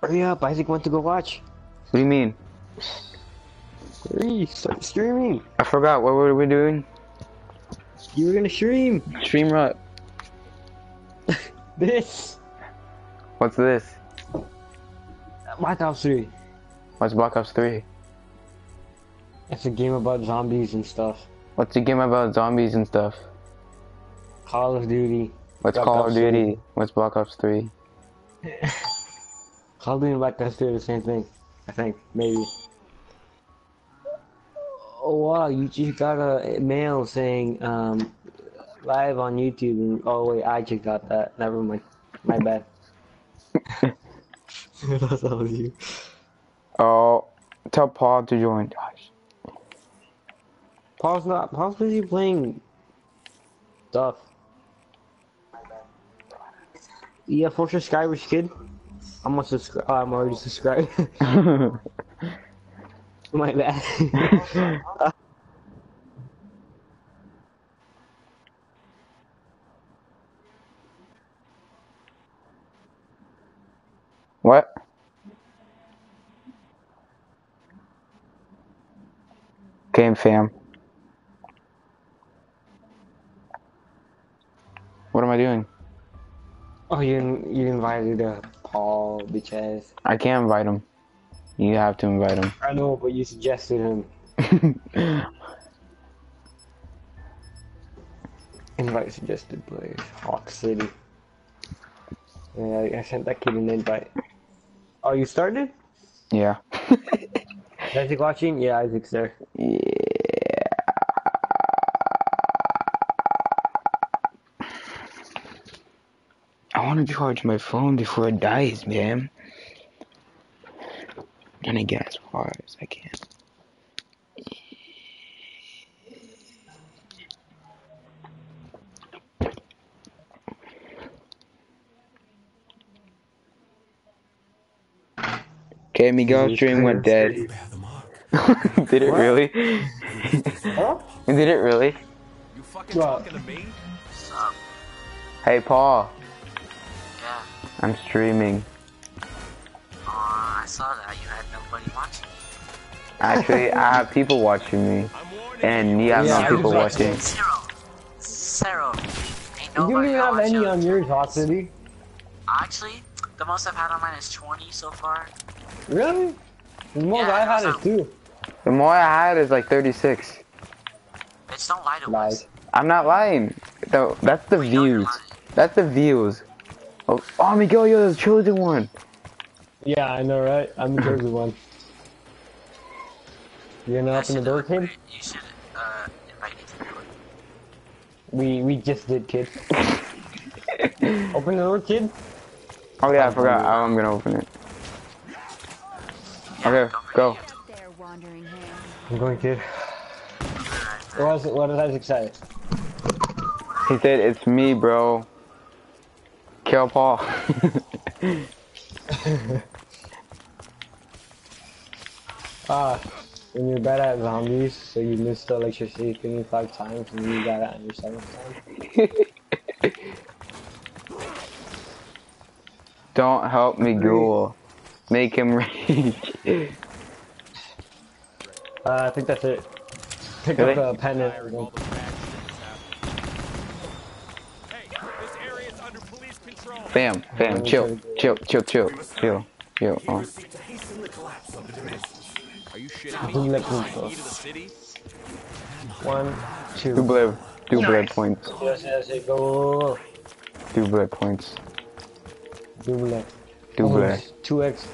Hurry up, Isaac wants to go watch. What do you mean? Hurry, start streaming. I forgot. What were we doing? You were gonna stream. Stream what? This. What's this? Black Ops 3. What's Black Ops 3? It's a game about zombies and stuff. What's the game about zombies and stuff? Call of Duty. What's Black Call Ops of 3. Duty? What's Black Ops 3? Call of Duty and Black Ops 3 are the same thing. I think. Maybe. Oh wow, you just got a mail saying live on YouTube and oh wait, I just got that. Never mind. My bad. That's all you. Oh, tell Paul to join. Gosh. Paul's busy playing stuff. Yeah, for subscribers, kid. I'm gonna subscribe. Oh, I'm already subscribed. My bad. What? Game fam. What am I doing? Oh, you invited Paul because I can't invite him. You have to invite him. I know, but you suggested him. Invite suggested players. Hawk City. Yeah, I sent that kid an invite. Oh, you started? Yeah. Is Isaac watching? Yeah, Isaac's there. Yeah. I want to charge my phone before it dies, man. I'm gonna get as far as I can. Okay, Miguel's stream went dead. Did it really? Huh? Did it really? You fucking talking to me? Hey, Paul. Yeah. I'm streaming. I saw that. You had nobody watching. Actually, I have people watching me. And you have Yeah, no I people was watching. Zero. Ain't You don't nobody even have watching. any on yours, Hawk City. Actually, the most I've had on mine is 20 so far. Really? The most Yeah, I had so- is 2. The more I had is like 36. Bitch, don't lie to Lies. us. I'm not lying. Though that's the We know you're views. lying. That's the views. Oh, Miguel, you're the chosen one. Yeah, I know, right? I'm the chosen one. You gonna open the door, kid? You should invite me to the door. We just did, kid. Open the door, kid. Oh yeah, I forgot. I'm gonna open it. Yeah, Okay, don't forget go. you have to- There, wandering hand. I'm going, kid. Alright, What did Isaac say? He said, "It's me, bro. Kill Paul." When you're bad at zombies, so you missed the electricity thingy 5 times, and you got it on your 7th time. Don't help Miguel. Make him rage. I think that's it. Pick Really? up the pen and All everything. the bad shit that's happening. Hey, this area is under police control. Bam, chill. Oh. Are you shitting me? Who let me Key go? to the city? 1, 2. Two blood points. Yes, go. 2 blood points. Double. 2 blood. 2x.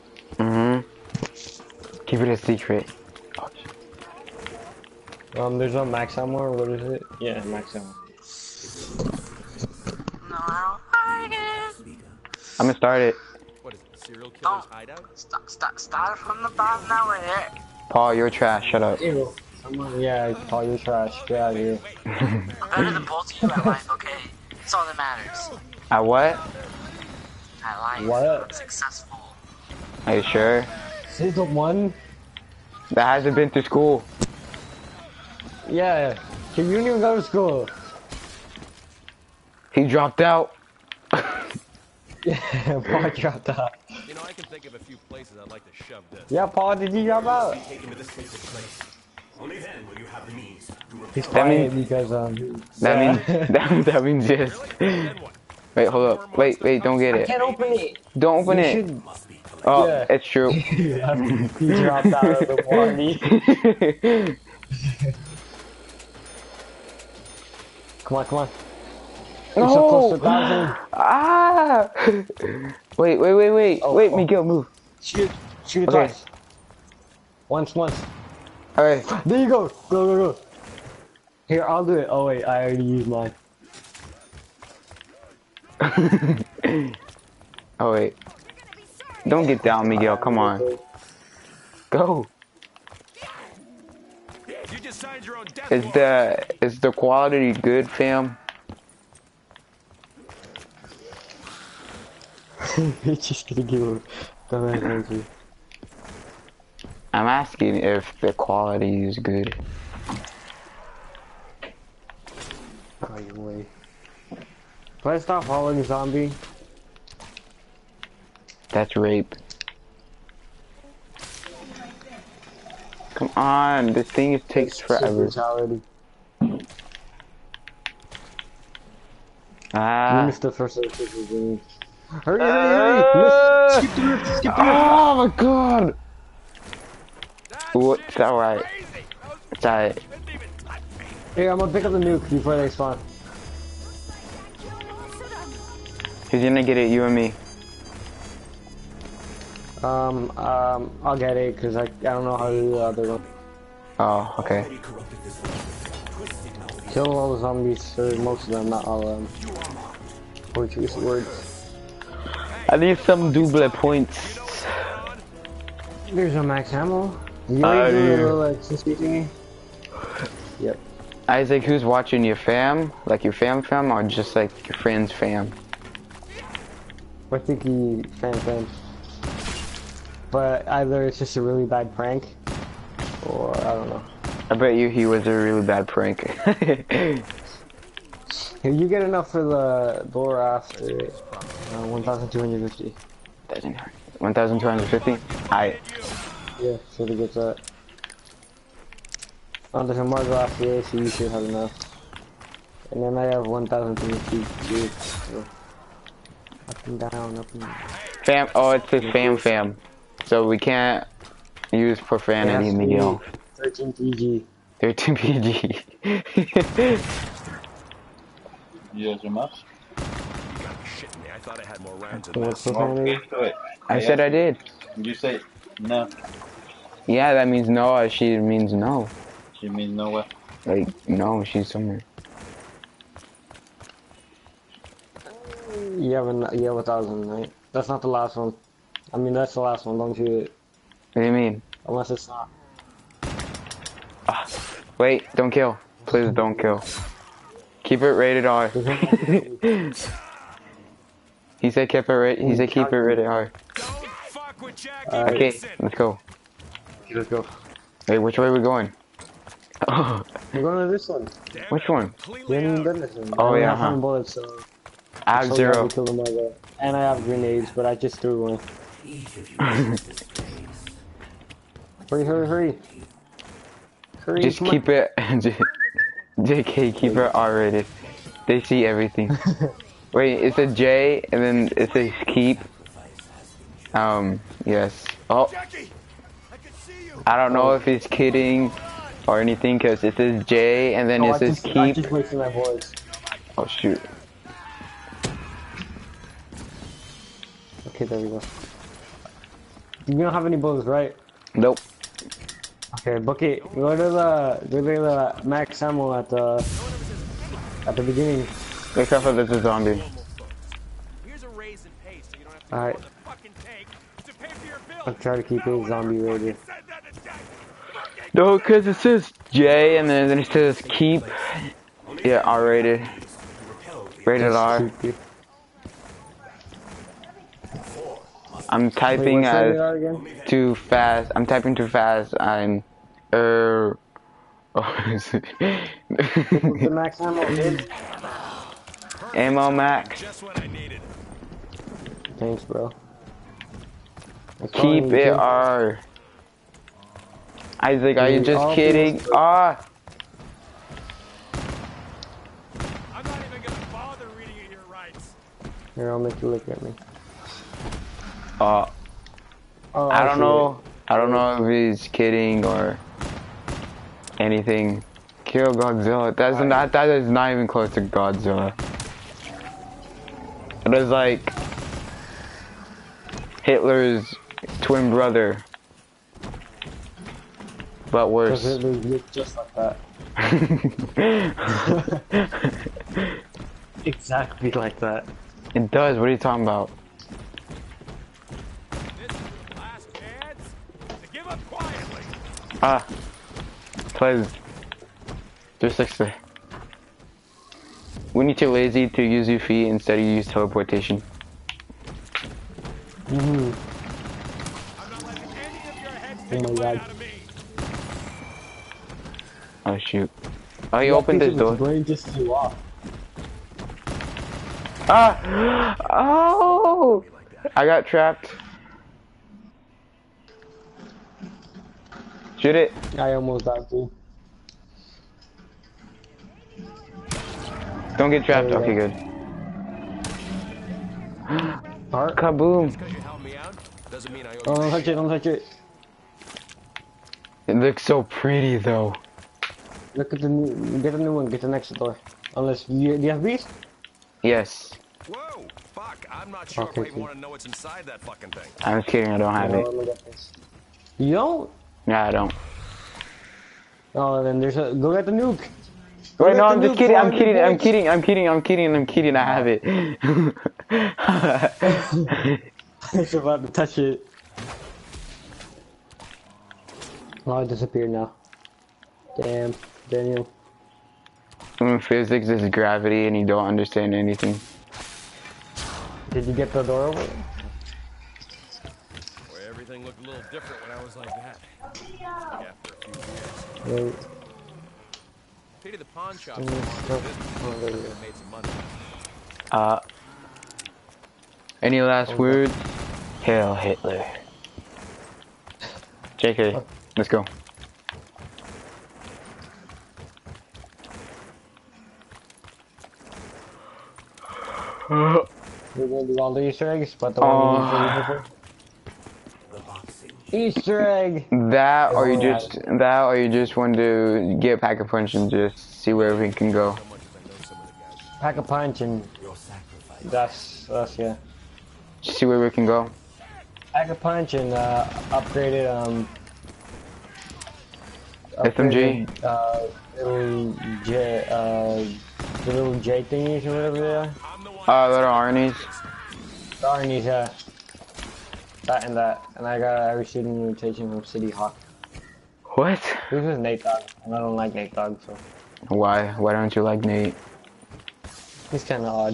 Keep it a secret. There's no max ammo, what is it? Yeah, max ammo. No, I don't like it. I'm gonna start it. What is it, serial killer's Don't. hideout? Start from the bottom now, we're there. Paul, you're trash. Shut up. Ew. Yeah, Paul, you're trash. Get out of here. I'm better than both of you at life, okay? That's all that matters. At what? At life. What? I'm successful. Are you sure? Sizzle 1? That hasn't been to school. Yeah. You didn't even go to school. He dropped out. Paul dropped out. You know, I can think of a few places I'd like to shove this. Yeah, Paul, did you drop out? He's That quiet means- because that means yes. Then what? Wait, hold up. Wait, don't get I it. can't open it. Don't open You it. should. Oh, Yeah. it's true. He dropped out of the party. Come on. You're so close to 1,000. Ah! Wait. Oh, Wait, oh. Miguel, move. Shoot it Okay. twice. Once. Alright. There you go. Go. Here, I'll do it. Oh wait, I already used mine. Oh, wait. Don't get down, Miguel. Come on. Go. You just signed your own death Is the quality good, fam? He's just gonna give a dumbass answer. I'm asking if the quality is good. Oh, your way. If I stop following zombie, That's rape. Come on, this thing takes forever. brutality. You Ah. missed the first episode. Hurry! Skip the roof! Oh my god! It's alright. It's alright. Here, I'm gonna pick up the nuke before they spawn. Who's gonna get it? You and me. I'll get it because I don't know how to do the other one. Oh, okay. Kill all the zombies, or most of them, not all of them. Or choose words. I need some double points. There's a max ammo. You Oh, already do yeah. a little XP thingy? Yep. Isaac, who's watching your fam? Like your fam, or just like your friend's fam? I think he fan. But either it's just a really bad prank, or I don't know. I bet you he was a really bad prank. If you get enough for the door after 1,250. Doesn't hurt. 1,250? Alright. Yeah, so to get that. Oh, there's a Margo after here, so you should have enough. And then I have 1,250 too. So. Up and down. Fam, oh, it says fam. So we can't use profanity, Miguel. 13 PG. 13 PG. You guys are much? Shit me, I thought I had more rounds than What's this. profanity? Wait. I said I did. Did you say no? Yeah, that means no. She means no. She means no way. Like, no, she's somewhere. You have 1,000, right? That's not the last one. I mean, that's the last one. Don't shoot it. What do you mean? Unless it's not. Wait, don't kill. Please don't kill. Keep it rated R. He said keep it rated R. Don't fuck with Jackie Okay, Wilson. let's go. Let's go. Wait, which way are we going? We're going to this one. Damn Which it, one? We completely haven't even out. done this one. Oh, I only yeah, have huh. 100 bullets, so. I have so zero. we kill them all there. And I have grenades, but I just threw one. Hurry. Just come on. keep it. JK, keep it R rated. They see everything. Wait, it's a J and then it says keep. Yes. Oh, Jackie, I can see you. I don't know if he's kidding or anything because it says J and then Oh, it says I keep. just wasted my bullets. Oh shoot. Okay, there we go. You don't have any bullets, right? Nope. Okay, Bucket, go to the max ammo at the beginning. Be careful, there's a zombie. Here's a raise in pay so you don't have to Alright. go on the fucking tank to pay for your bill. I'll try to keep it zombie rated. Send that to Jackie. Fucking No, because it says J and then it says keep. Yeah, R rated. Rated R. I'm typing Wait, what's rated as R again? too fast. I'm typing too fast. I'm What's the max ammo, dude? ammo max. just what I needed. Thanks, bro. Keep it R. Isaac, are you just kidding? Ah! I'm not even gonna bother reading it your rights. Here, I'll make you look at me. Oh, I don't know. I don't know if he's kidding or anything. Kill Godzilla. That is not even close to Godzilla. It is like Hitler's twin brother, but worse. Because it looks just like that. Exactly like that. It does. What are you talking about? This is your last chance to give up quietly. Ah, please. Just like the. When you're too lazy to use your feet, instead you use teleportation. Mm-hmm. I'm not letting any of your heads take a my bite God. out of me. Oh shoot! Oh, he opened this door. Brain just flew off. Ah! Oh! I got trapped. Shoot it. I almost died too. Don't get trapped. There you Okay, good. Heart? Kaboom! Because you helped me out doesn't mean I owe Oh, you don't touch it, don't touch it. It looks so pretty though. Look at the new, get a new one, get the next door. Unless, do you have bees? Yes. Whoa, fuck! I'm not sure Okay, if we cool. want to know what's inside that fucking thing. I'm just kidding. I don't have No, it. let me get this. You don't? Yeah, I don't. Oh, then there's a, go get the nuke. Wait, no, get I'm the just nuke kidding. I'm 400 kidding. I'm bucks. kidding. I'm kidding. I'm kidding. I'm kidding. I have it. I was about to touch it. Oh, it disappeared now. Damn, Daniel. When physics is gravity and you don't understand anything. Did you get the door over? Boy, everything looked a little different when I was like that. Like after a few years. Wait. Pity the pawn shop. Oh, there you go. Made some money. Any last words? Hail Hitler. JK, let's go. We're gonna do all the Easter eggs, but the one we did before. Easter egg! That or you just want to get a pack of punch and just see where we can go. Pack a punch and that's yeah. See where we can go. Pack a punch and upgraded SMG? The little J thingies or whatever they are. Little Arnie's. The Arnie's, yeah. That and that. And I received an invitation from City Hawk. What? This is Nate Dogg, and I don't like Nate Dogg, so. Why? Why don't you like Nate? He's kinda odd.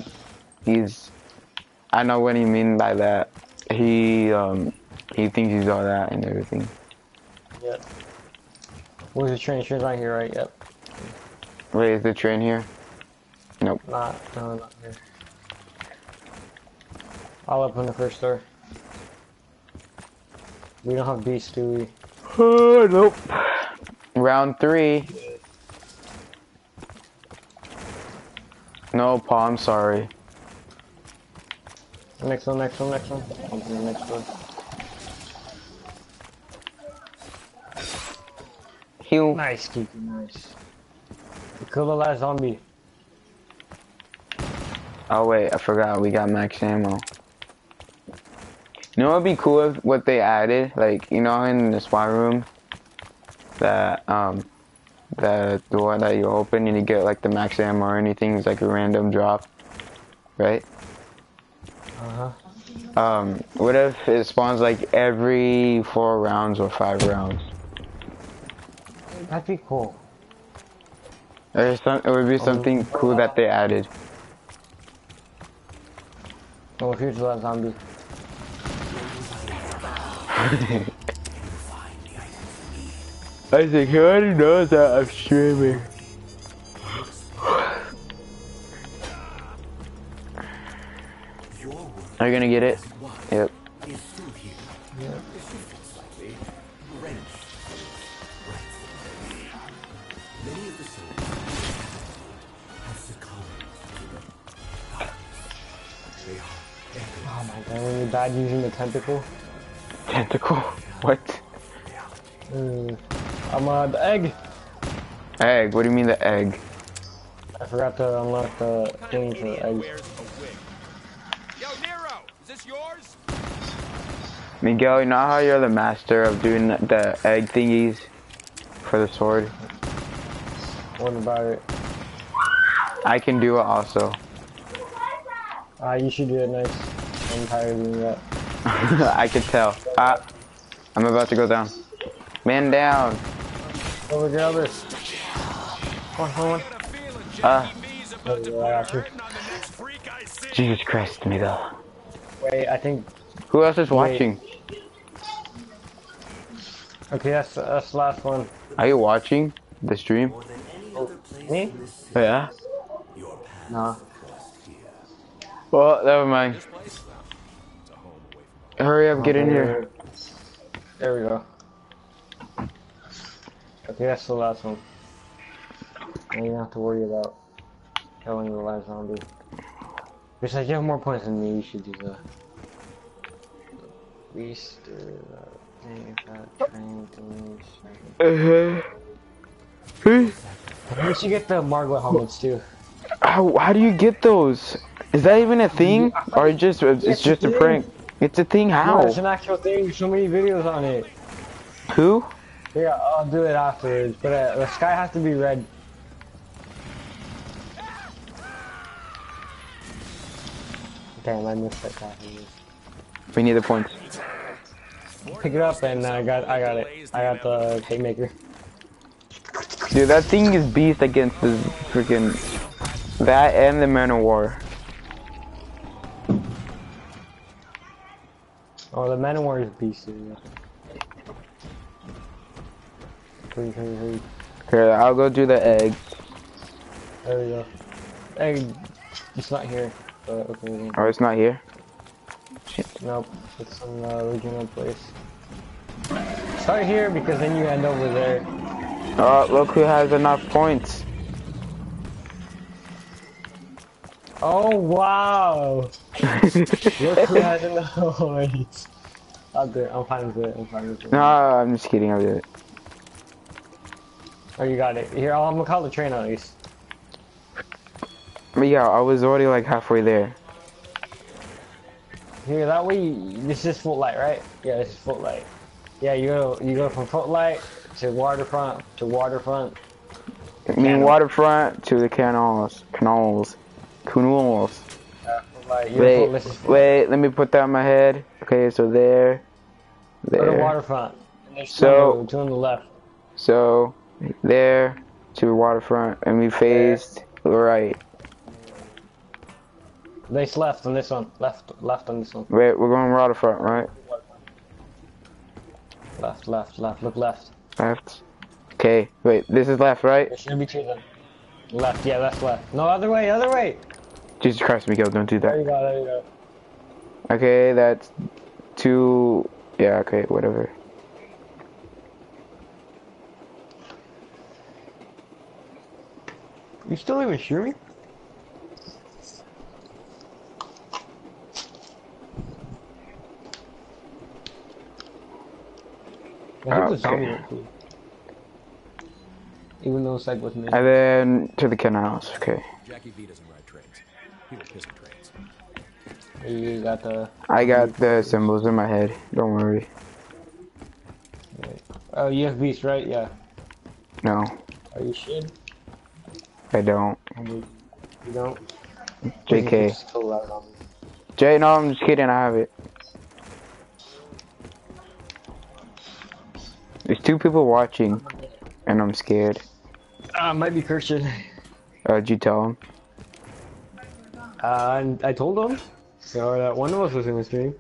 I know what you mean by that. He thinks he's all that and everything. Yep. Where's the train? Train's right here, right? Yep. Wait, is the train here? Nope. No, not here. I'll open the first door. We don't have beasts, do we? Oh, nope. Round 3. No, Paul, I'm sorry. Next one. Open the next door. Heal. Nice, Kiki, nice. You kill the last zombie. Oh wait, I forgot we got max ammo. You know what'd be cool if what they added? Like, you know in the spy room that the door that you open and you get like the max ammo or anything is like a random drop. Right? What if it spawns like every 4 rounds or 5 rounds? That'd be cool. It would be something cool that they added. Oh, here's the last zombie. Isaac, he already knows that I'm streaming. Are you gonna get it? Yep. Oh my god, when you died using the tentacle. Tentacle? What? I'm the egg. Egg? What do you mean the egg? I forgot to unlock the thing for Idiot eggs. wears a wig. Yo, Nero, is this yours? Miguel, you know how you're the master of doing the egg thingies for the sword? What about it? I can do it also. You should do it next. I'm tired of doing that. I can tell. I'm about to go down. Man down. Over the others. Come on. I got a feeling Jackie V's about to put yeah, a hurting on the next freak I see. Jesus Christ, Miguel. Wait, I think. Who else is watching? Okay, that's the last one. Are you watching the stream? Me? Yeah. No. Well, never mind. This place? Well, it's a home away from Hurry up, get in here. There we go. Okay, that's the last one. Now you don't have to worry about killing the last zombie. Besides, you have more points than me. You should do the beast or the thing that train to You should get the Marglet helmets too. How do you get those? Is that even a thing? Or it's just a prank? It's a thing, No, how? it's an actual thing. There's so many videos on it. Who? Yeah, I'll do it afterwards. But the sky has to be red. Damn, I missed that guy. We need the points. Pick it up and I got it. I got the haymaker. Dude, that thing is beast against the freaking... That and the Man of War. Oh, the Man of War is beast. Hurry. Here, I'll go do the egg. There we go. Egg, it's not here. But okay. Oh, it's not here? Nope, it's in the original place. Start here because then you end over there. Oh, look who has enough points. Oh wow! Look who has enough points. I'll do it. I'm fine with it. No, I'm just kidding. I'll do it. Oh, you got it. Here, I'm gonna call the train at least. But yeah, I was already like halfway there. Here, that way, this is Footlight, right? Yeah, this is Footlight. Yeah, you go from Footlight to waterfront to waterfront. I mean, waterfront to the canals. Wait, let me put that in my head. Okay, so there. Go to waterfront. And there's So- two on the left. So, there to waterfront, and we faced right. Face left on this one. Left on this one. Wait, we're going waterfront, right? Left. Look left. Left. Okay, wait, this is left, right? There should be two then. Left, yeah, that's left. No, other way. Jesus Christ, Miguel, don't do There you that. go. Okay, that's two. Yeah, okay, whatever. You still even streaming? I hope the zombie went cool. Even though it's like with me. And then to the canals, okay. Jackie V doesn't ride trains. He will piss on trains. You got the. I got the symbols in my head, don't worry. Oh, you have beast, right? Yeah. No, Are you shit? I don't. You don't? JK. Just kill that zombie. Jay, no, I'm just kidding, I have it. There's two people watching, and I'm scared. Might be Christian. Did you tell him? I told him. So that one of us was in the stream.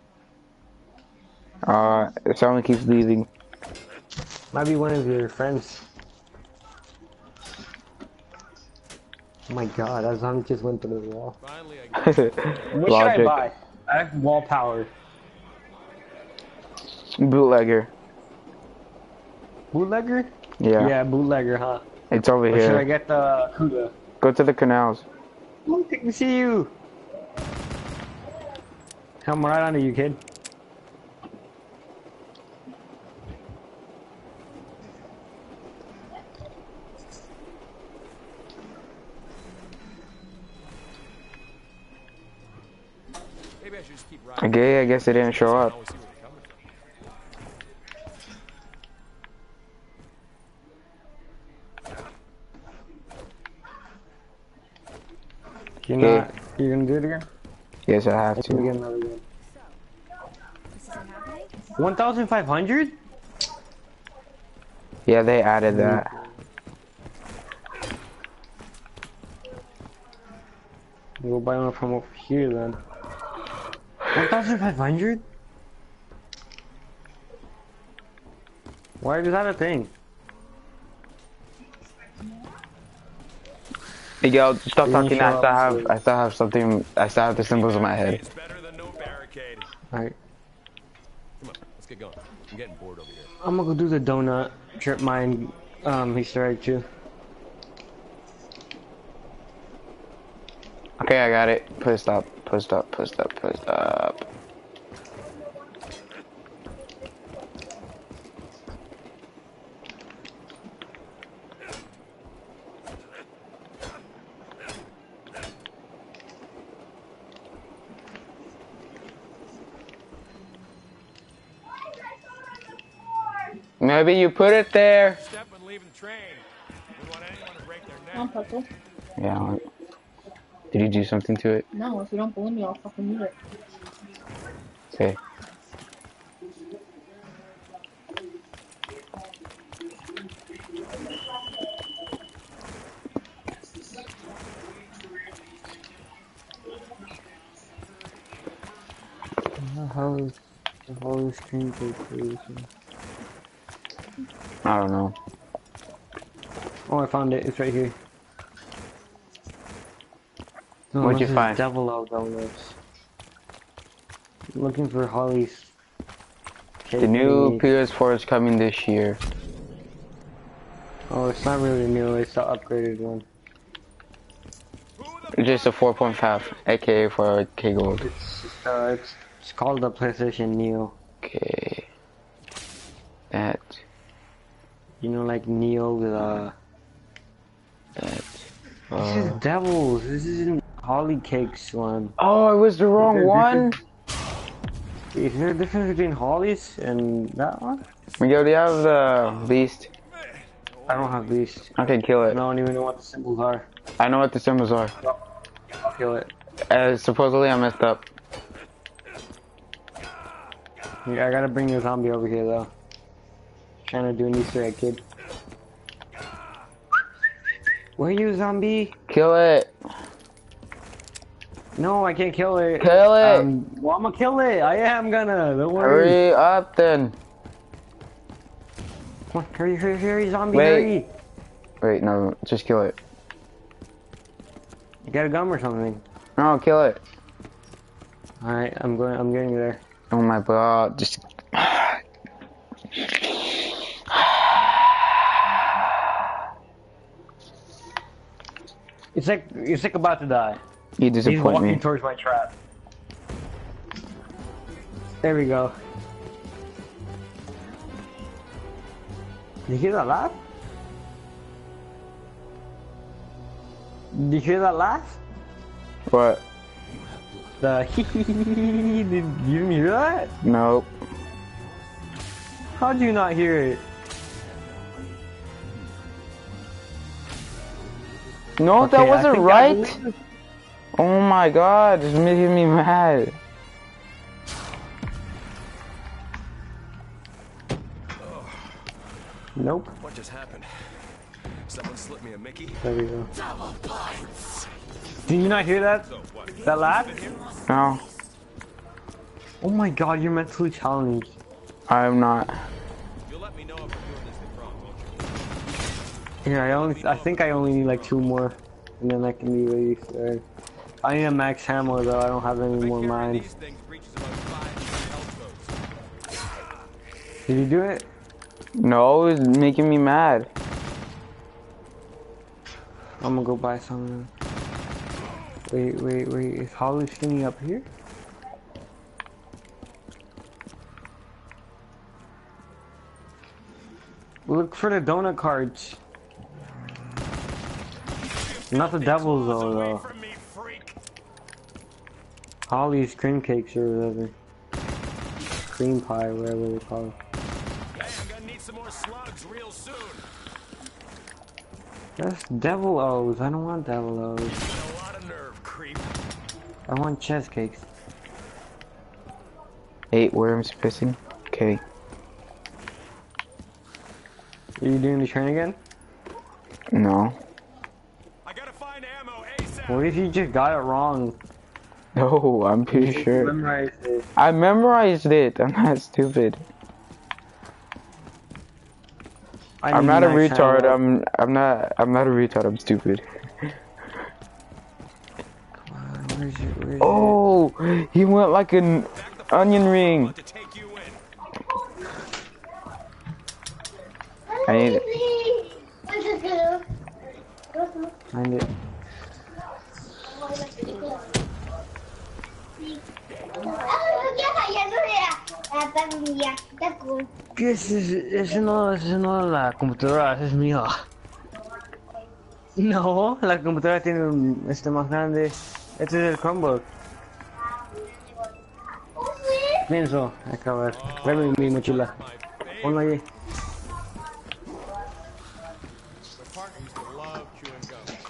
Someone keeps leaving. Might be one of your friends. Oh my god, that zombie just went through the wall. Finally, I What should I Logic. buy? I have wall power. Bootlegger. Bootlegger? Yeah. Yeah, bootlegger, huh? It's over Or should I here. get the Kuda? Go to the canals. Oh, I can see you. Come right onto you, kid. Maybe I should just keep riding. Okay, I guess it didn't show up. Always see where they're coming from. You're Okay. not. You're gonna do it again? Yes, I have Let me to. get another one. This isn't happening? 1,500? Yeah, they added that. We'll buy one from over here then. 1,500? Why is that a thing? Miguel, stop Didn't talking. show I up, still have something. I still have the symbols in my head. It's better than no barricade. Alright. Come on, let's get going. I'm getting bored over here. I'm gonna go do the donut trip mine Easter egg too. Okay, I got it. Put stop. Put stop. Put stop. Put stop. Maybe you put it there. Step when leaving the train. We want anyone to break their I'm neck. purple. Yeah. Did you do something to it? No, if you don't believe me, I'll fucking eat it. Okay. How is the whole screen go crazy? I don't know. Oh, I found it. It's right here. No, What'd you this is find? Devil Out Donuts. Looking for Holly's. The new cake. PS4 is coming this year. Oh, it's not really new. It's the upgraded one. Just a 4.5, aka for K Gold. It's called the PlayStation Neo. Okay. That. You know, like Neo with That. This is Devils. This isn't Holly Cakes one. Oh, it was the wrong one. Is there a difference between Holly's and that one? Miguel, do you have the beast? I don't have Beast. Okay, kill I it. don't even know what the symbols are. I know what the symbols are. I'll kill it. Supposedly I messed up. Yeah, I gotta bring the zombie over here though. Trying to do an Easter egg, kid. Where are you, zombie? Kill it. No, I can't kill it. Kill it. Well, I'm gonna kill it. I am gonna. Don't worry. Hurry up then. Come on, hurry, hurry, hurry, zombie, Wait. hurry. Wait, no, just kill it. You got a gum or something? No, kill it. Alright, I'm getting there. Oh my god, just. It's like about to die. You He's disappoint walking me. towards my trap. There we go. Did you hear that laugh? Did you hear that laugh? What? The did you didn't hear that? Nope. How'd you not hear it? No, Okay, that I wasn't think I right. believe it. Oh my god, it's making me mad. Nope. What just happened? Someone slipped me a Mickey. There we go. Did you not hear that? So what? That laugh? No, Oh my god, you're mentally challenged. I'm not. You'll let me know if I'm doing this thing wrong, won't you? Here, I think I only need like 2 more, and then I can be released. Alright. I need a max ammo though. I don't have any more Carrying mines. these things breaches about 5 health codes. Did you do it? No, it's making me mad. I'm gonna go buy some. Wait. Is Holly Skinny up here? Look for the donut cards. Not the devils though. From me, freak. Holly's cream cakes or whatever. Cream pie, whatever they call it. Hey, I'm gonna need some more slugs real soon. That's devil O's. I don't want devil O's. You got a lot of nerve, creep. I want chest cakes. 8 worms pissing. Okay. Are you doing the train again? No. I gotta find ammo ASAP. What if you just got it wrong? No, I'm pretty You sure. memorized it. I memorized it. I'm not stupid. I'm need not a max retard. ammo. I'm not a retard. I'm stupid. Where is it? Oh, he went like an onion ring. To take you in. I need it. Find it. ¿Qué es ese? Ese no es la computadora, ese es mío. No, la computadora tiene un más grande. Este es el Chromebook. Pienso, acá ver. Tráeme mi mochila. Ponlo ahí. My partner used to love chewing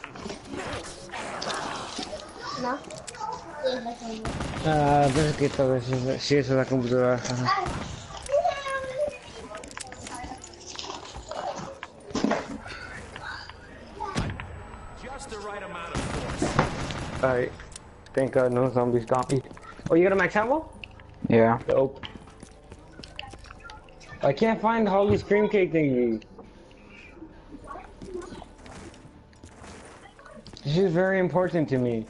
gum. No. Ah, pienso que tal vez sí, esa es la computadora. Ajá. Just the right amount of force. Alright. Thank God no zombies got me. Oh, you got a max ammo? Yeah. Dope. I can't find Holly's cream cake thingy. This is very important to me.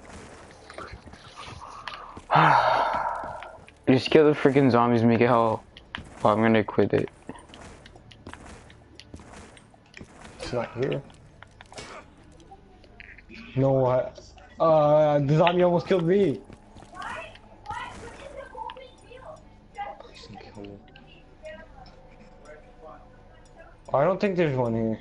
Just kill the freaking zombies, Miguel. Oh, I'm gonna quit it. It's not here. No, what? The zombie almost killed me. Please don't kill me. I don't think there's one here.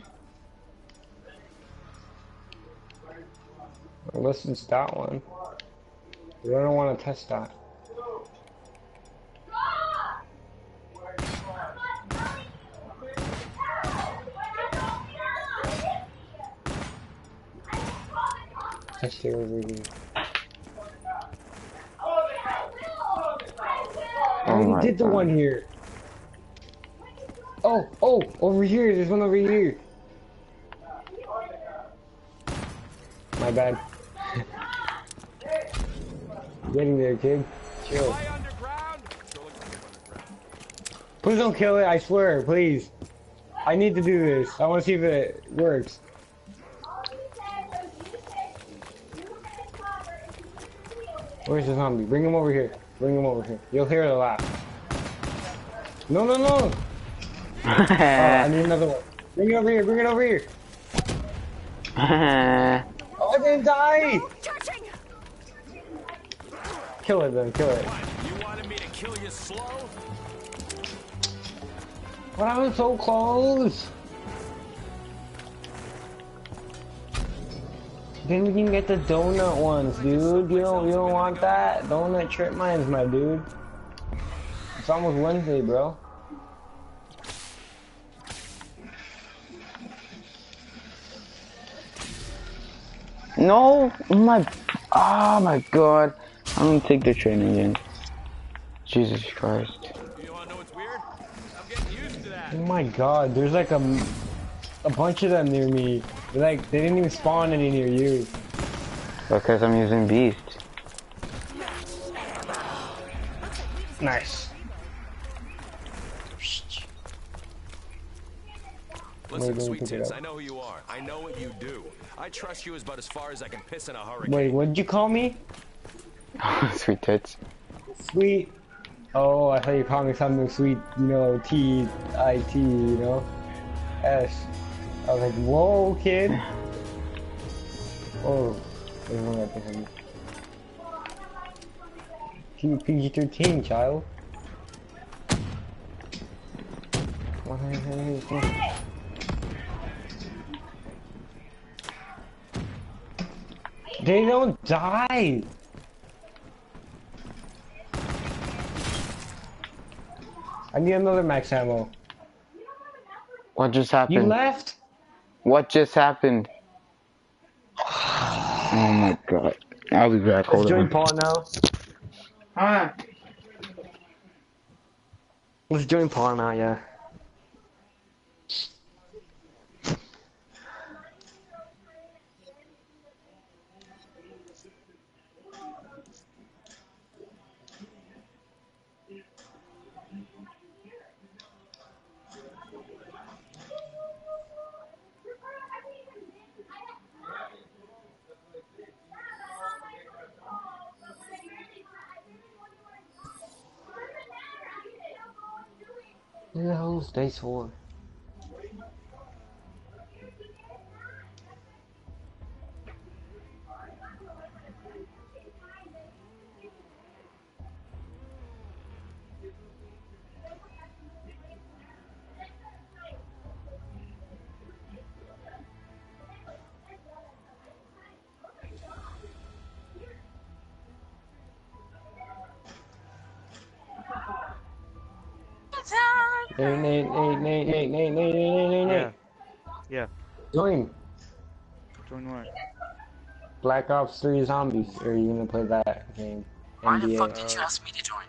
Unless it's that one. I don't want to test that. Let's stay over here. I Oh my already did the God. one here. Oh, over here. There's one over here. My bad. Getting there, kid. Chill. Fly underground? Sure looks like it's underground. Please don't kill it, I swear, please. I need to do this. I want to see if it works. Where's the zombie? Bring him over here. Bring him over here. You'll hear the laugh. No, no, no! Oh, I need another one. Bring it over here, bring it over here. Oh, I didn't die! Charging! Kill it then, kill it. What? You wanted me to kill you slow? But I was so close! Then we can get the donut ones, dude. You don't want that? Donut trip mines, my dude. It's almost Wednesday, bro. No, my, oh my God. I'm gonna take the train again. Jesus Christ. You wanna know what's weird? I'm getting used to that. Oh my god, there's like a bunch of them near me. They didn't even spawn any near you. Because I'm using Beast. Nice. Listen, Wait, Sweet pick it Tits, up. I know who you are. I know what you do. I trust you about as far as I can piss in a hurricane. Wait, what did you call me? Sweet tits. Sweet. Oh, I thought you called me something sweet, you know, T-I-T, you know? S. I was like, whoa, kid. Oh, there's one right behind me. PG-13, child. Come on, hey, come on. They don't die! I need another max ammo. What just You happened? left? What just happened? Oh my god. I'll be back. Let's Hold join on. Paul now. Huh? Let's join Paul now, yeah. Where the hell is Days 4? Nate. Yeah. Yeah. Join Join what? Black Ops 3 Zombies. Or are you gonna play that game? Why the fuck NBA. did you ask me to join?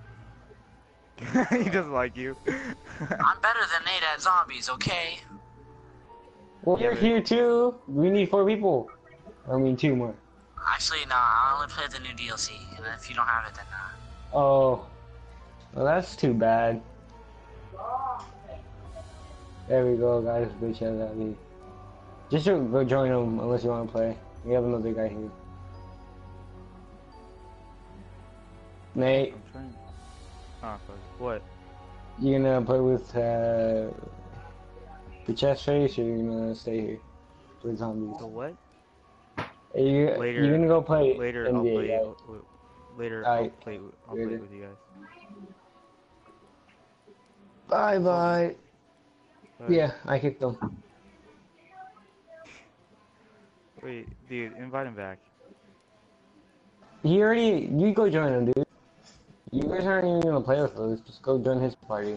He doesn't like you. I'm better than Nate at zombies, okay? Well, Yeah, you're but- here too. We need 4 people. I mean, 2 more. Actually, nah, I only played the new DLC, and if you don't have it, then nah. Oh. Well, that's too bad. There we go, guys. Bitch ass at me. Just go join them unless you want to play. We have another guy here. Nate, I'm trying. Oh, fuck. What? you gonna play with the chest face, or you gonna stay here with zombies? The what? Are you Later. you gonna go play Later, NBA? I'll play. Right? Later, Alright. I'll play with you guys. Bye bye. But, Yeah, I kicked them. Wait, dude, invite him back. You go join him, dude. You guys aren't even gonna play with us. Just go join his party.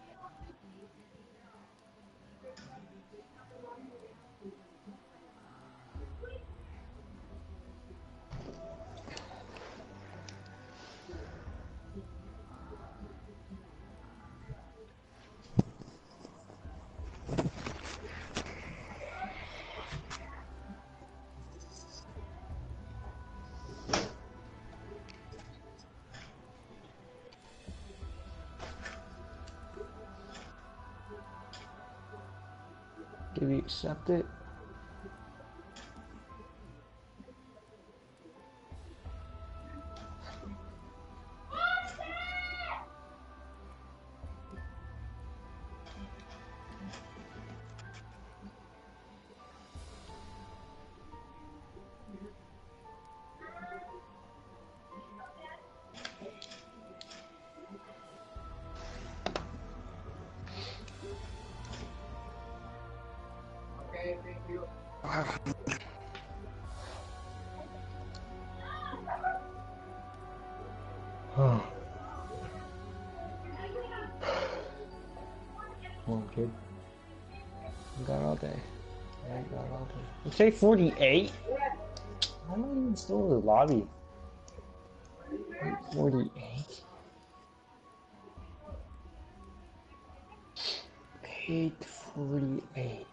Did you accept it? Oh. Come on, kid. I got all day. I got all day. You say 48? How am I even still in the lobby? 48? 8:48.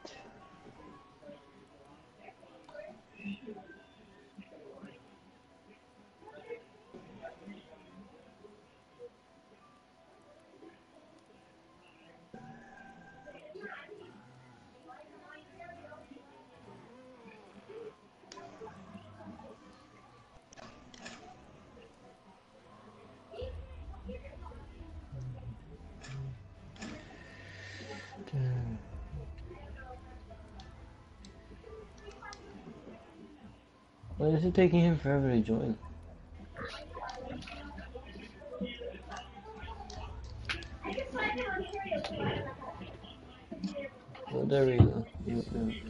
Why is it taking him forever to join? Oh, there we go. Yep.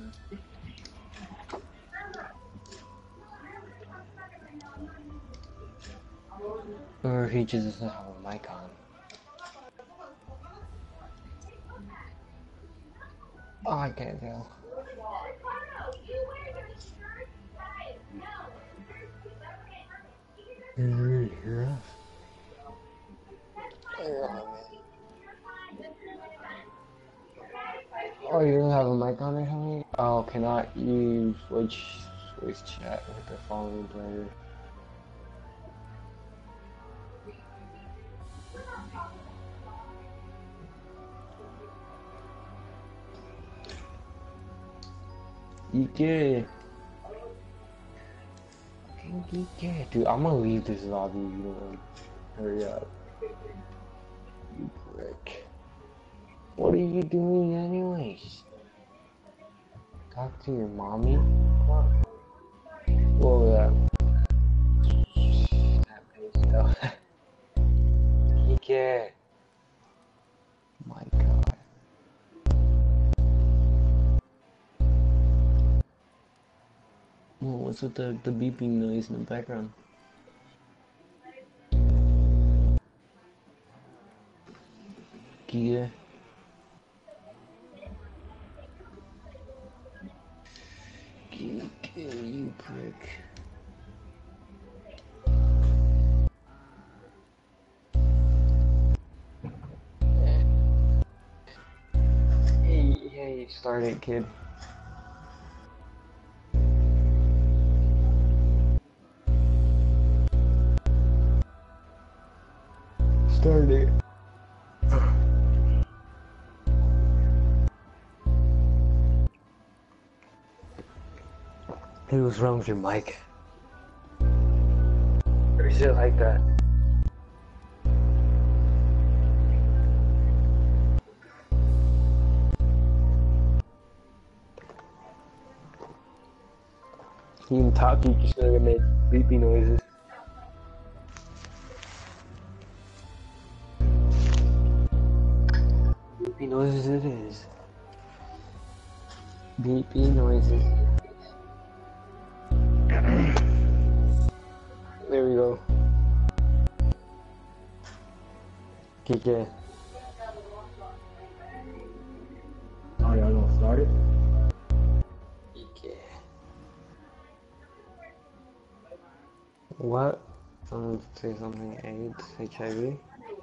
Or he just doesn't have a mic on. Oh, I can't tell. Yeah. Oh, you don't have a mic on or something? Oh, cannot use voice chat with the following player. Geek. Dude, I'm gonna leave this lobby if you don't hurry up. You prick. What are you doing anyways? Talk to your mommy? Whoa, that pays though. Geek. My god. Whoa, what's with the beeping noise in the background? Gia. Geek, you prick. Hey, start it, kid. Start it. Hey, what's wrong with your mic? Or is it like that? You can talk, you just gonna make beepy noises. Beepy noises it is. Beepy noises. There we go. KK. Oh, y'all gonna start it? KK. What? Someone say something. AIDS, HIV.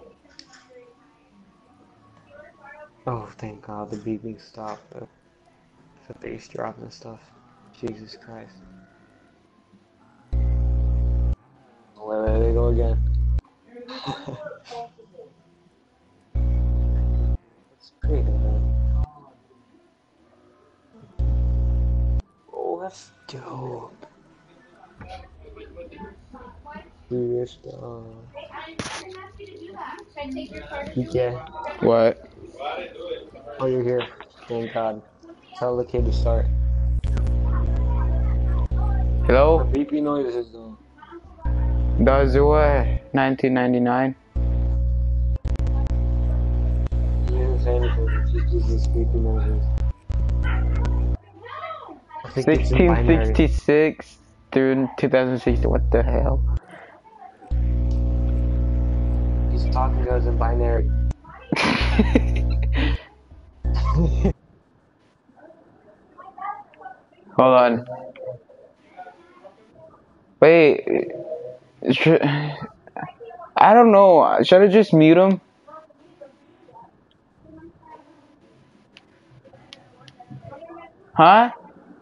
Oh, thank God, the beeping stopped. The bass drop and stuff. Jesus Christ. Wait, there they go again. It's great, man. Oh, that's dope. Serious stuff. Yeah. What? Oh, you're here. Thank God. Tell the kid to start. Hello? Beepy noises though. Does it what? 1999? He didn't say anything. He just beepy noises. I think it's in binary. 1666 through 2016. What the hell? He's talking to us in binary. Hold on. Wait. I don't know. Should I just mute him? Huh?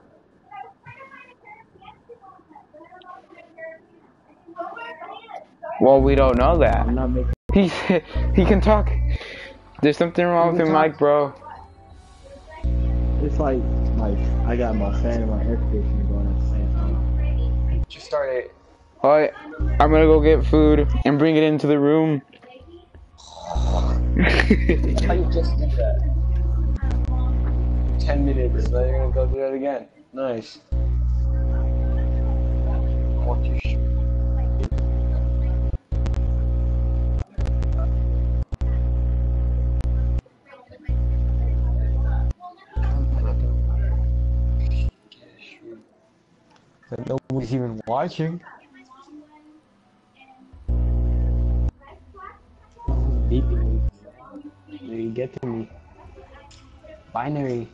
Well, we don't know that. I'm not making. He can talk. There's something wrong with your mic, bro. It's like I got my fan and my air conditioner going at the same time. Just start it. Alright, I'm gonna go get food and bring it into the room. How you just did that? 10 minutes. Now you're gonna go do that again. Nice. What you shoot? That nobody's even watching. Beeping me. You get to me. Binary.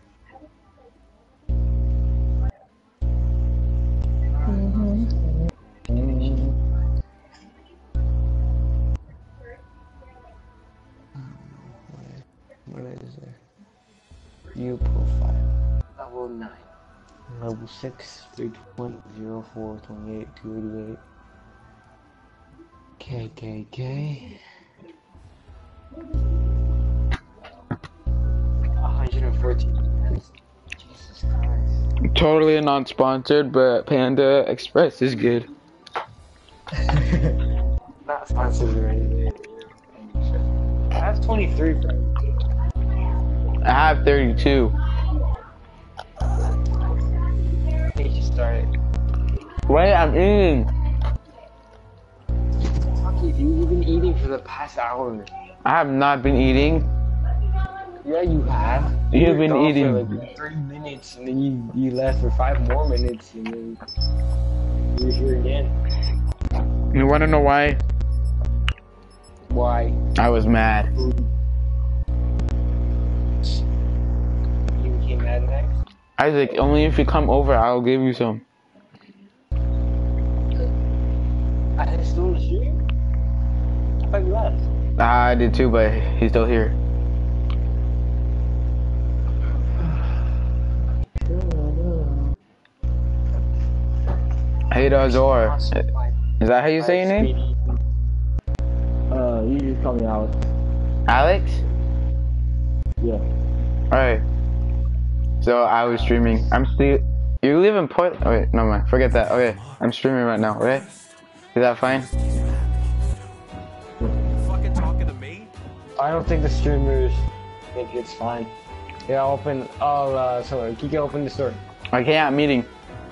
What is there? View profile. Level 9. Level 6, 320, 04, 28, 288. KKK. 114 minutes. Jesus Christ. Totally not sponsored, but Panda Express is good. Not sponsored or anything. I have 23 friends. I have 32. You should start. Wait, I'm eating. Fuck you, dude. You've been eating for the past hour. I have not been eating. Yeah, you have. You've were been gone eating. for like 3 minutes, and then you left for 5 more minutes, and then you're here again. You wanna know why? Why? I was mad. You became mad next? Isaac, only if you come over, I'll give you some. I had still in the stream? I thought you left. I did too, but he's still here. Hey, Azor. Is that how you say your name? You just call me Alex. Alex? Yeah. Alright. So I was streaming. I'm still. You live in Portland? Oh, wait, no mind. Forget that. Okay, I'm streaming right now. Okay, is that fine? Fucking talking to me? I don't think the streamers think it's fine. Yeah, sorry, Kika, open the store. I can't. Meeting.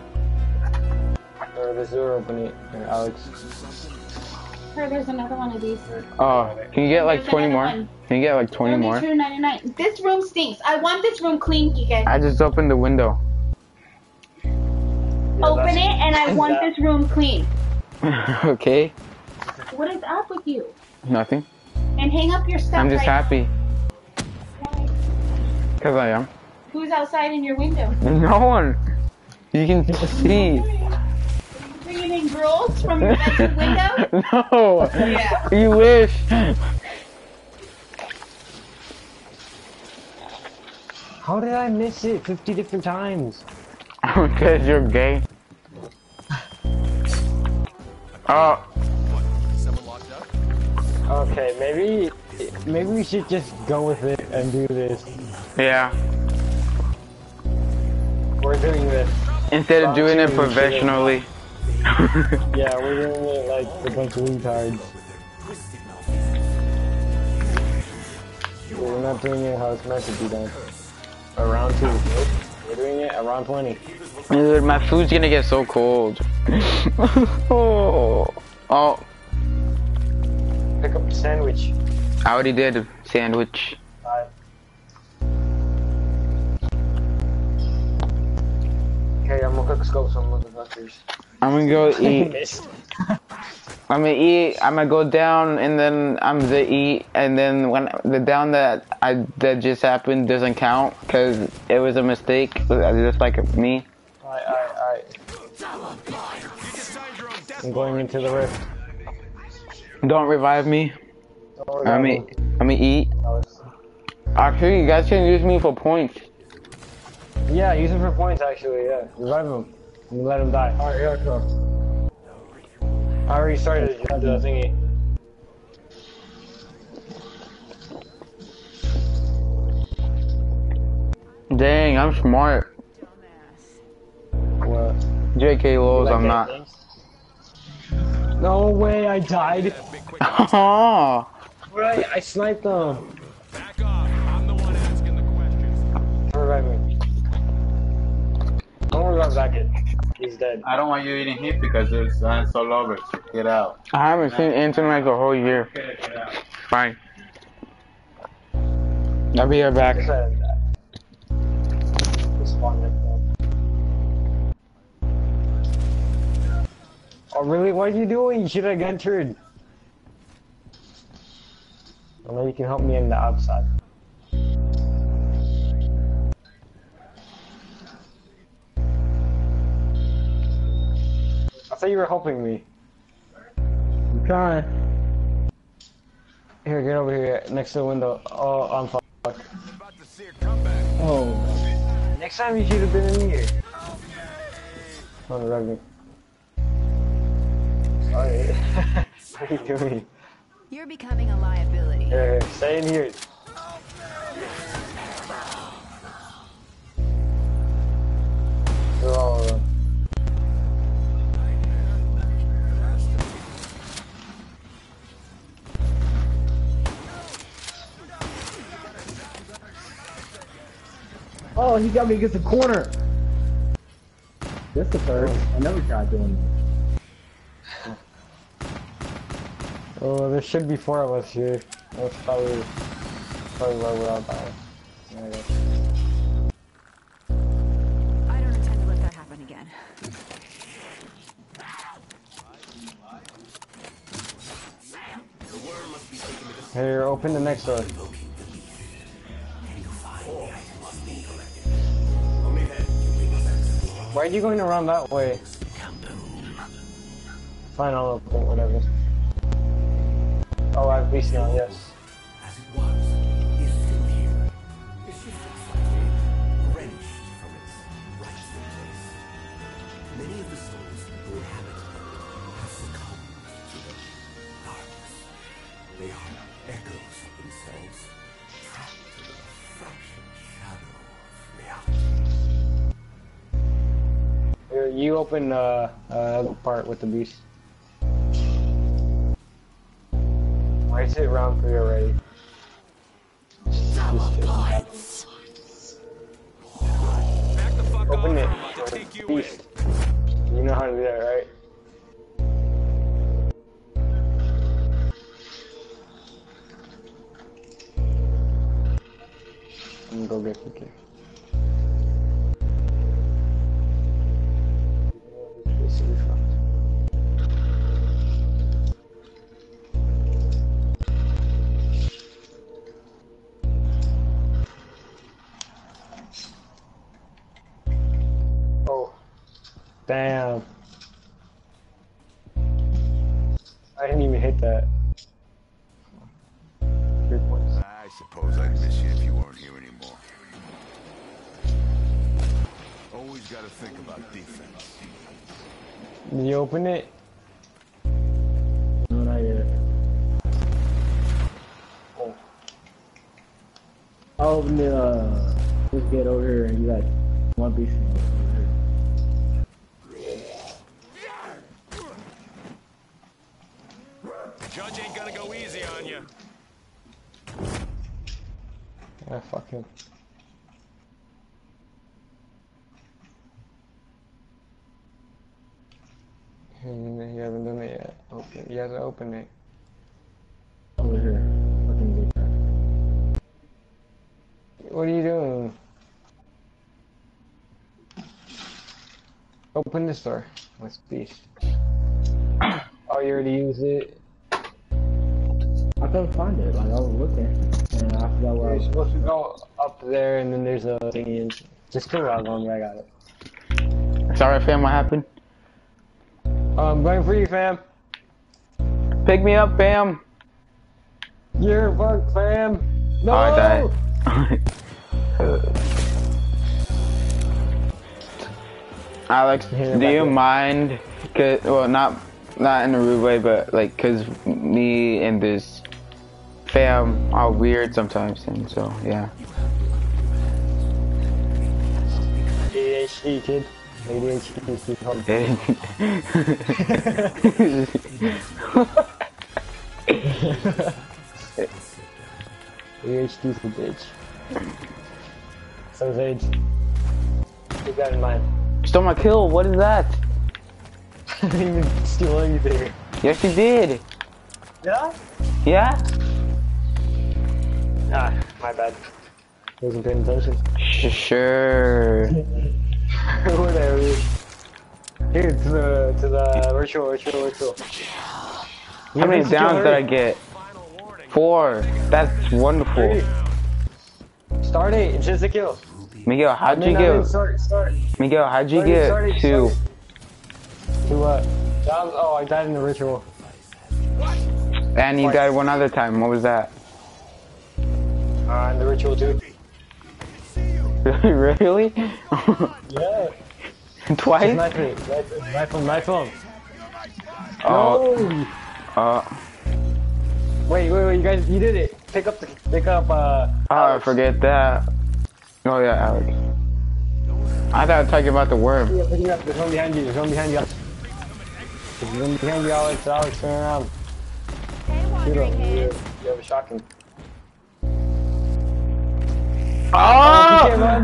Or the door, open it. Or Alex. Here, there's another one of these. Oh, can you get like There's 20 another more? one. Can you get like 20 more? $32.99. This room stinks. I want this room clean, Kika. I just opened the window. Open it, and I want that- this room clean. Okay. What is up with you? Nothing. And hang up your stuff. I'm just right happy. now. Cause I am. Who's outside in your window? No one. You can see. Bringing in girls from your bedroom window? No. Yeah. You wish. How did I miss it 50 different times? Because you're gay. Oh. What? Someone locked up? Okay, maybe we should just go with it and do this. Yeah. We're doing this. Instead of doing it professionally. Yeah, we're doing it like a bunch of retards. We're not doing it how it's meant to be done. Around 2. Nope. We're doing it around 20. Dude, my food's gonna get so cold. Oh. Oh. Pick up the sandwich. I already did sandwich. Bye. Okay, I'm gonna cook some motherfuckers. I'm gonna go eat. I'm gonna go down, and then I'm gonna eat, and then when the down that just happened doesn't count because it was a mistake, just like me. Alright. I'm going into the rift. Don't revive me. Don't I'm worry, gonna eat. Actually, you guys can use me for points. Yeah, use him for points actually, yeah. Revive him. And let him die. Alright, here I come. I already started the thingy. Dang, I'm smart. What? JK Lowe's, Like I'm that not. thing? No way, I died. Oh, Right, I sniped them. Back off. I'm the one asking the questions. Turn revive me. Don't revive that kid. He's dead. I don't want you eating him because it's all over. Get out. I haven't seen Anton like a whole year. Get out. Fine. I'll be right back. Oh really? What are you doing? You should have entered. Well, maybe you can help me in the outside. I thought you were helping me. I'm trying. Here, get over here, next to the window. Oh, I'm fucked. About to see a comeback. Oh. Next time you should have been in here. On the rugby. Alright. What are you doing? You're becoming a liability. Here, stay in here. They're all around. Oh, he got me against the corner. That's the first. I never tried doing this. Oh, there should be 4 of us here. That's probably why we're all dying. I don't intend to let that happen again. Here, open the next door. Why are you going around that way? Fine, I'll open whatever. Oh, I have beast now, yes. As it was, is still here. Its shifting slightly, wrenched from its righteous place. Many of the souls who inhabit it have succumbed to the darkness. They are echoes of themselves, trapped in the fraction shadow of reality. Here, you open the part with the beast. Why is it round 3 already? Back the fuck Open off, it. I'm about to take you in. Beast. You know how to do that, right? I'm gonna go get the kid. Oh, damn. I didn't even hit that. 3 points. I suppose I'd miss you if you weren't here anymore. Always gotta think about defense. Did you open it? No, not yet. Oh. I'll open the, this gate over here and you got one beast over here. Judge ain't gonna go easy on you. Yeah, fuck him. He hasn't done it yet. Open. He hasn't opened it. Over here. Fucking gate. What are you doing? Open this door. What's beast? Oh, you already used it? I couldn't find it. Like, I was looking. And I forgot where I You're was. supposed to go up there and then there's a thingy. And just kill log on me, I got it. Sorry, fam, what happened? I'm going for you, fam. Pick me up, fam. You're fucked, fam. No! Oh, I died. Alex, do you mind? Cause, well, not in a rude way, but like, cause me and this fam are weird sometimes, and so yeah. ADHD, kid. ADHD is too hard. ADHD is a bitch. So Zage. Keep that in mind. Stole my kill. What is that? I didn't even steal anything. Yes, you did. Yeah? Yeah? Ah, my bad. Wasn't paying attention. Sure. Whatever. Here, to the virtual. How many downs did I get? 4. That's wonderful. Start it. It's just a kill. Miguel, how'd you get? Start. Miguel, how'd you get Start it. 2? To what? Oh, I died in the ritual. And you died one other time. What was that? In the ritual too. Really? Yeah. Twice? Knife him. Oh. No. Wait, you guys, you did it. Pick up. Oh, forget that. Oh yeah, Alex. I thought I was talking about the worm. Yeah, pick it up. There's one behind you. There's one behind you, Alex. Alex, turn around. Shoot him. You have a shotgun. Oh!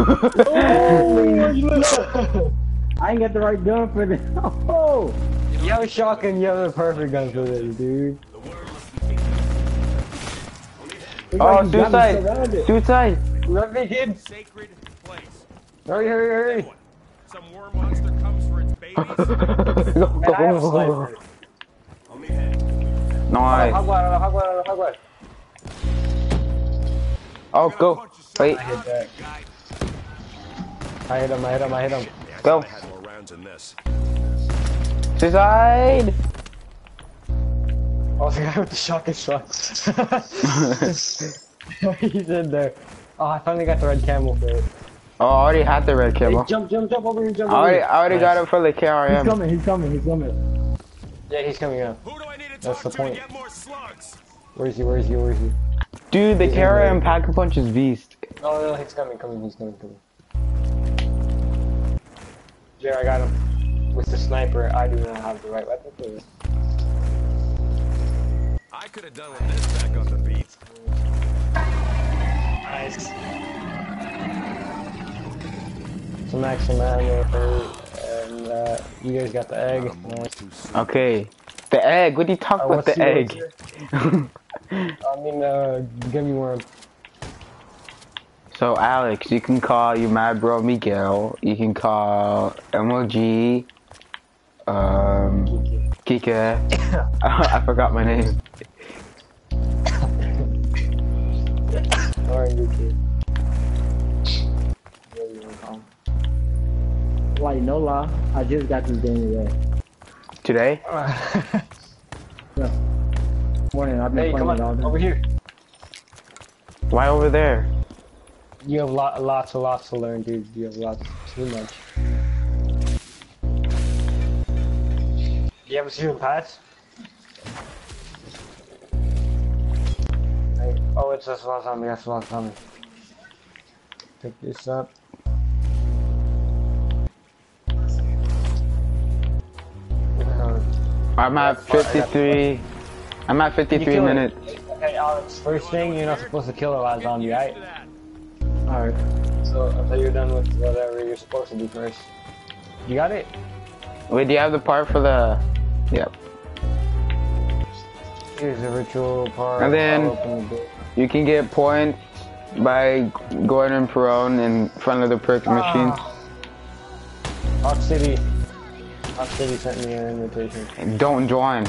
I ain't got the right gun for this. Oh! You have a shotgun, you have the perfect gun for this, dude. Oh, suicide! Let me kid. Sacred place. Hurry. Some worm monster comes for its babies. Go. Man, I have a sniper. Nice. Hogwarts. Oh, go. Wait. I hit that. I hit him. Go. I had more rounds than this. Suicide! Oh, the guy with the shotgun shot. He's in there. Oh, I finally got the red camel for it. Oh, I already had the red Hey, camo. jump over here, I already got it for the KRM. He's coming. Yeah, he's coming up. Who do I need to That's talk the to point. get more slugs? Where is he? Dude, the KRM Pack-a-Punch is beast. No, he's coming. There, I got him. With the sniper, I do not have the right weapon for this. I could have done with this back on the beat. Nice. Some extra ammo for, and you guys got the egg. Nice. Okay. The egg? What do you talk about the egg? I mean, gummy worm. So Alex, you can call you my bro Miguel. You can call MOG. Kika. I forgot my name. Like, no lie, I just got this game today. Today? Yeah. Morning, I've been Hey, come playing on, it all day. over here. Why over there? You have lots to learn, dude. You have lots, too much. You have a season pass? Hey, oh, it's a slot on me. Pick this up. I'm at 53. I'm at 53 minutes. Okay, Alex, first thing, you're not supposed to kill the last zombie, right? Alright. So, until you're done with whatever you're supposed to do first. You got it? Wait, do you have the part for the... Yep. Here's the ritual part. And then I'll open the door. you can get points by going in prone in front of the perk machine. Hawk City sent me an invitation. Don't join.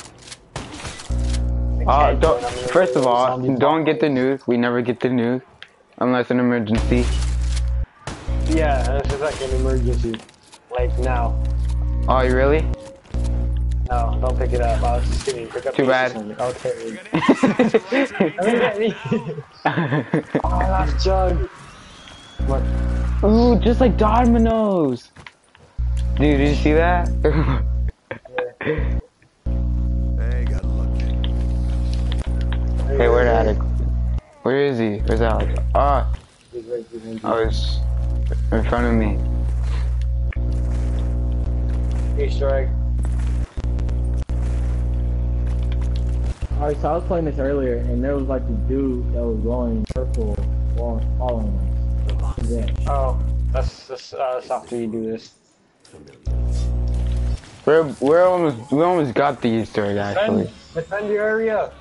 Don't. First of all, don't get the nuke. We never get the nuke unless an emergency. Yeah, this is like an emergency. Like now. Oh, you really? No, don't pick it up. I was just kidding. Pick up Too bad. Okay. Oh, that's Jug. What? Ooh, just like Domino's. Dude, did you see that? Hey, got lucky. Hey, where's Alex? Where is he? Where's Alex? Oh, He's right behind you. oh, it's in front of me. Easter egg. Alright, so I was playing this earlier, and there was like this dude that was glowing purple following us. Oh, that's after you do this. We almost got the Easter egg actually. Defend your area.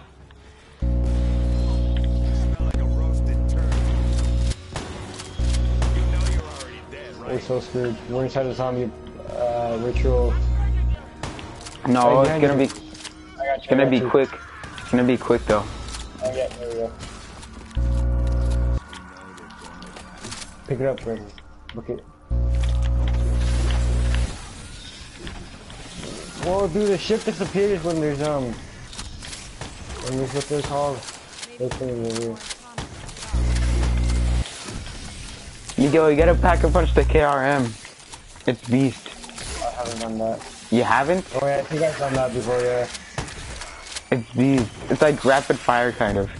We're so screwed. We're inside the zombie ritual. No, it's gonna be quick. It's gonna be quick though. Oh yeah, there we go. Pick it up, Brandon. Look it. Well, dude, the ship disappears when there's what they're called. Those things over here. Miguel, you gotta pack a punch the KRM. It's beast. I haven't done that. You haven't? Oh yeah, I think I've done that before, yeah. It's beast. It's like rapid fire kind of.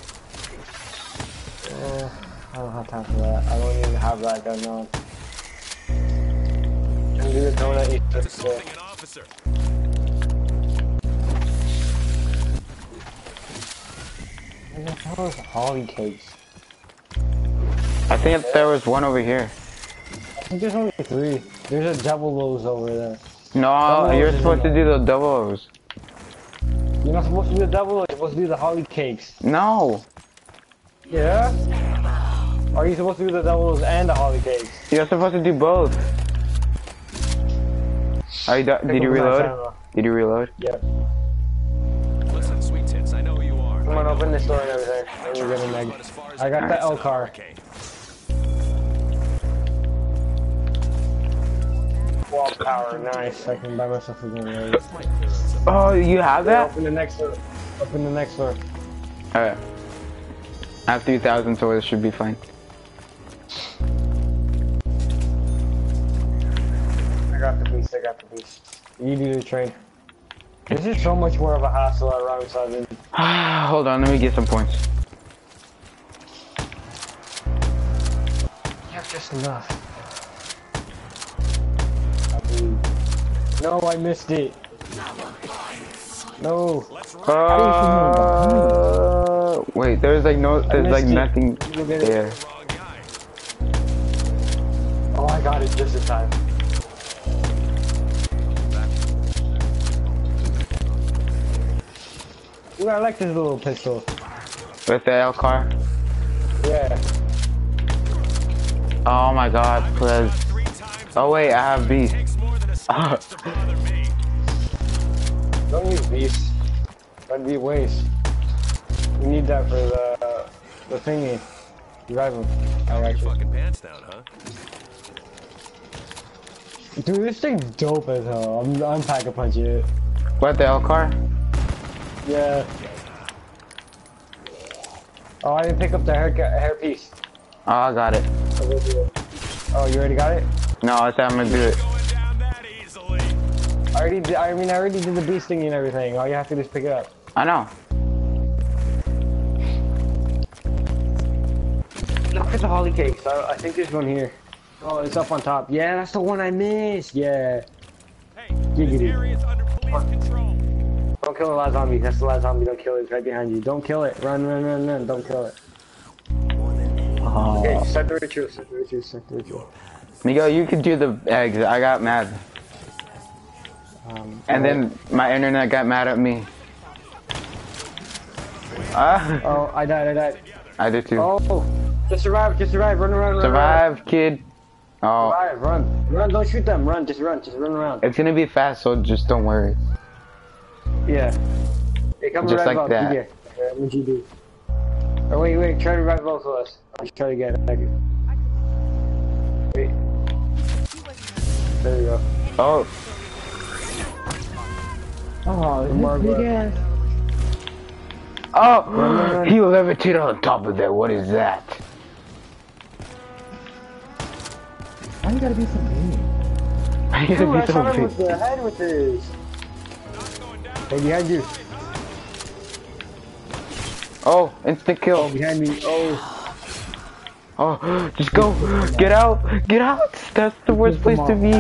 I don't have time for that. I don't even have that gun on. I'm gonna throw that Easter egg. Where the hell is holly cakes? I think there was one over here. I think there's only 3. There's a double O's over there. No, you're supposed to do the double O's. You're not supposed to do the double O's, you're supposed to do the holly cakes. No. Yeah? Are you supposed to do the double O's and the holly cakes? You're supposed to do both. Are you did you reload? Did you reload? Yep. Listen, sweet tits, I know who you are. Come on, open this door and everything. And we're getting egg. I got the L car. Wall power, nice. I can buy myself a gun. Oh, you have that? Open the next door. Open the next door. Alright. I have 3,000, so it should be fine. I got the beast, I got the beast. You do the train. This is so much more of a hassle at round 7. Hold on, let me get some points. You have just enough. No, I missed it. No. Wait, there's like nothing there. Oh, I got it just in time. Ooh, I like this little pistol. With the L car? Yeah. Oh my god, please. Oh wait, I have beast. Don't use beast. That'd be a waste. We need that for the thingy. Revive him. I like it. Fucking pants down, huh? Dude, this thing's dope as hell. I'm pack-a-punching it. What, the L car? Yeah. Oh, I didn't pick up the hair piece. Oh, I got it. Oh, you already got it? No, I said I'm gonna do it. I already did the beast thingy and everything. All you have to do is pick it up. I know. Look at the holly cakes. I think there's one here. Oh, it's up on top. Yeah, that's the one I missed. Yeah. Hey, this area is under police control. Don't kill the last zombie. That's the last zombie. Don't kill it. It's right behind you. Don't kill it. Run, run, run, run. Don't kill it. Oh. Okay, set the ritual. Set the ritual. Set the ritual. Miguel, you could do the eggs. I got mad. And then my internet got mad at me. Oh, I died. I did too. Oh, just survive. Run around. Survive, kid. Oh. Survive, run. Don't shoot them. Run, just run around. It's gonna be fast, so just don't worry. Yeah. Hey, come Just revive like us. that. Okay, what you do? Oh, wait. Try to revive both of us. I'll try to get it. Wait. There we go. Oh. Oh, big ass. Oh, he levitated on top of that. What is that? Why you gotta be so mean? I Dude, I gotta be shot him so with the head with this. Hey, behind you. Oh, instant kill. Oh, behind me. Oh. Oh, just go. Get out. Get out. That's the worst place to be.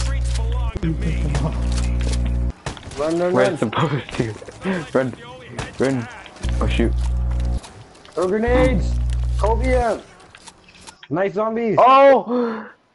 Run. We're supposed to. Run. Oh, shoot. Throw grenades. Cobium. Nice zombies. Oh!